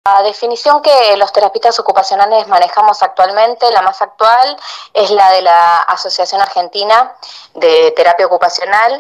La definición que los terapistas ocupacionales manejamos actualmente, la más actual, es la de la Asociación Argentina de Terapia Ocupacional,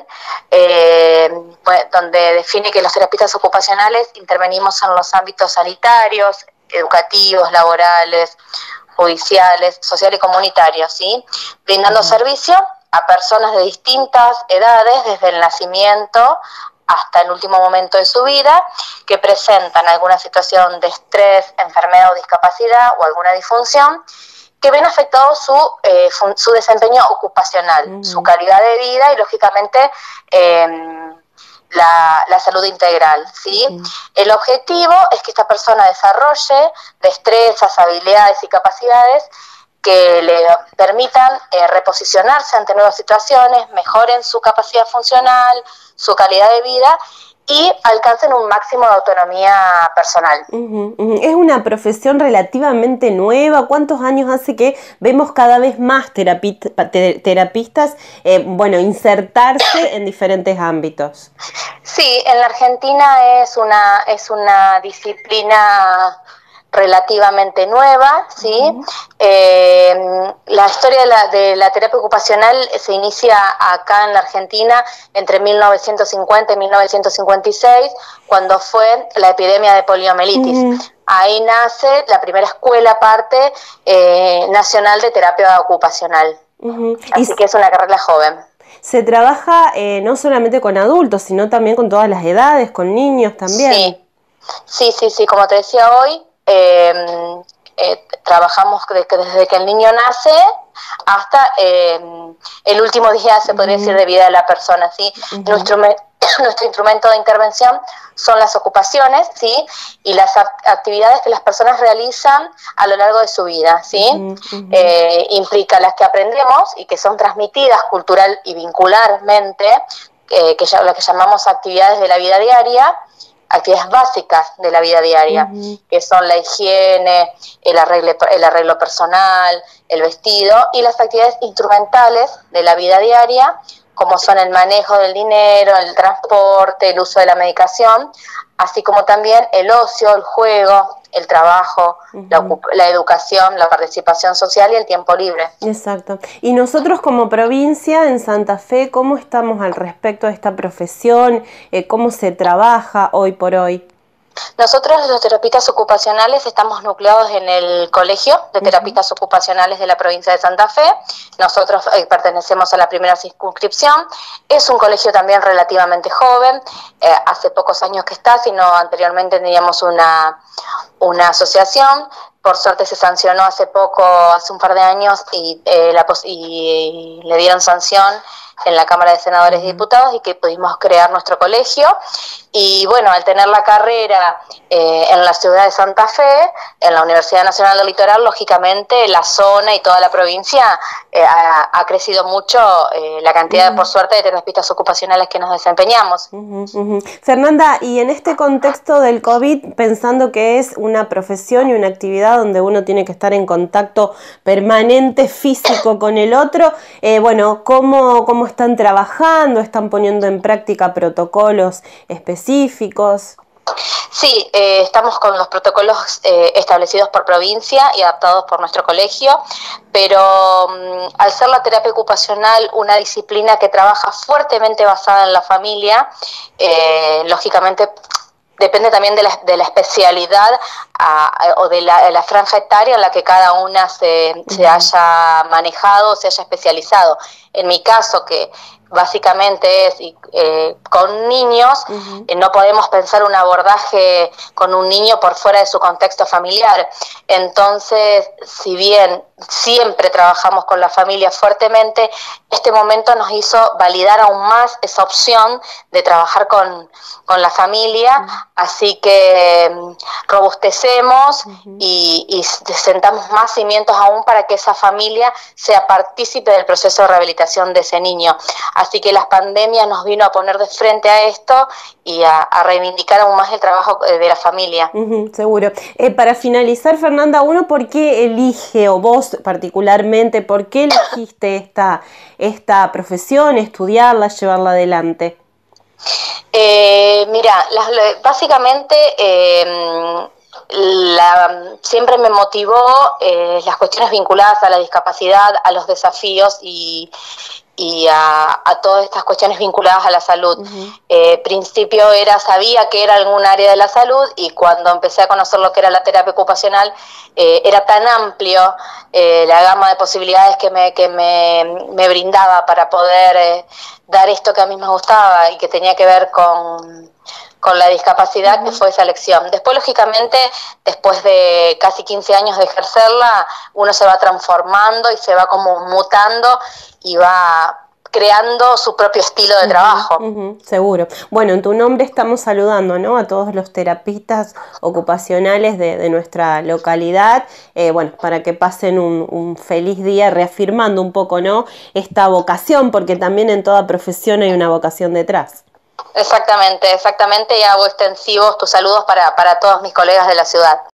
donde define que los terapistas ocupacionales intervenimos en los ámbitos sanitarios, educativos, laborales, judiciales, sociales y comunitarios, ¿sí? Brindando servicio a personas de distintas edades, desde el nacimiento hasta el último momento de su vida, que presentan alguna situación de estrés, enfermedad o discapacidad o alguna disfunción, que ven afectado su desempeño ocupacional, su calidad de vida y, lógicamente, la salud integral, ¿sí? El objetivo es que esta persona desarrolle destrezas, habilidades y capacidades que le permitan reposicionarse ante nuevas situaciones, mejoren su capacidad funcional, su calidad de vida y alcancen un máximo de autonomía personal. Es una profesión relativamente nueva. ¿Cuántos años hace que vemos cada vez más terapistas insertarse en diferentes ámbitos? Sí, en la Argentina es una disciplina relativamente nueva, ¿sí? La historia de la terapia ocupacional se inicia acá en la Argentina entre 1950 y 1956, cuando fue la epidemia de poliomielitis. Ahí nace la primera escuela aparte nacional de terapia ocupacional. Así que es una carrera joven. Se trabaja no solamente con adultos, sino también con todas las edades, con niños también. Sí, como te decía hoy, trabajamos desde que el niño nace hasta el último día, se podría decir, de vida de la persona, ¿sí? Nuestro instrumento de intervención son las ocupaciones, ¿sí? Y las actividades que las personas realizan a lo largo de su vida, ¿sí? Implica las que aprendemos y que son transmitidas cultural y vincularmente, las que llamamos actividades de la vida diaria, actividades básicas de la vida diaria, que son la higiene, el arreglo personal, el vestido, y las actividades instrumentales de la vida diaria, como son el manejo del dinero, el transporte, el uso de la medicación, así como también el ocio, el juego, el trabajo, la educación, la participación social y el tiempo libre. Exacto. Y nosotros como provincia en Santa Fe, ¿cómo estamos al respecto de esta profesión? ¿Cómo se trabaja hoy por hoy? Nosotros, los terapistas ocupacionales, estamos nucleados en el Colegio de Terapistas Ocupacionales de la provincia de Santa Fe. Nosotros pertenecemos a la primera circunscripción. Es un colegio también relativamente joven, hace pocos años que está, sino anteriormente teníamos una asociación. Por suerte se sancionó hace un par de años, y le dieron sanción en la Cámara de Senadores y Diputados, y que pudimos crear nuestro colegio. Y bueno, al tener la carrera en la ciudad de Santa Fe, en la Universidad Nacional del Litoral, lógicamente la zona y toda la provincia ha crecido mucho la cantidad, por suerte, de terapistas ocupacionales que nos desempeñamos. Fernanda, y en este contexto del COVID, pensando que es una profesión y una actividad donde uno tiene que estar en contacto permanente, físico con el otro, ¿cómo están trabajando? ¿Están poniendo en práctica protocolos específicos? Sí, estamos con los protocolos establecidos por provincia y adaptados por nuestro colegio, pero al ser la terapia ocupacional una disciplina que trabaja fuertemente basada en la familia, lógicamente depende también de la especialidad o de la franja etaria en la que cada una se haya manejado o se haya especializado. En mi caso, que básicamente es con niños, no podemos pensar un abordaje con un niño por fuera de su contexto familiar. Entonces, si bien siempre trabajamos con la familia fuertemente, este momento nos hizo validar aún más esa opción de trabajar con la familia, así que robustecemos y sentamos más cimientos aún para que esa familia sea partícipe del proceso de rehabilitación de ese niño. Así que las pandemias nos vino a poner de frente a esto y a reivindicar aún más el trabajo de la familia. Seguro. Para finalizar, Fernanda, ¿por qué elige, o vos particularmente, por qué elegiste esta profesión, estudiarla, llevarla adelante? Mira, básicamente siempre me motivó las cuestiones vinculadas a la discapacidad, a los desafíos y a todas estas cuestiones vinculadas a la salud. Principio sabía que era algún área de la salud, y cuando empecé a conocer lo que era la terapia ocupacional, era tan amplio la gama de posibilidades que me brindaba para poder dar esto que a mí me gustaba y que tenía que ver con la discapacidad, que fue esa elección. Después, lógicamente, después de casi 15 años de ejercerla, uno se va transformando y se va como mutando y va creando su propio estilo de trabajo. Seguro. Bueno, en tu nombre estamos saludando, ¿no?, a todos los terapistas ocupacionales de nuestra localidad, bueno, para que pasen un feliz día, reafirmando un poco, ¿no?, esta vocación, porque también en toda profesión hay una vocación detrás. Exactamente, y hago extensivos tus saludos para todos mis colegas de la ciudad.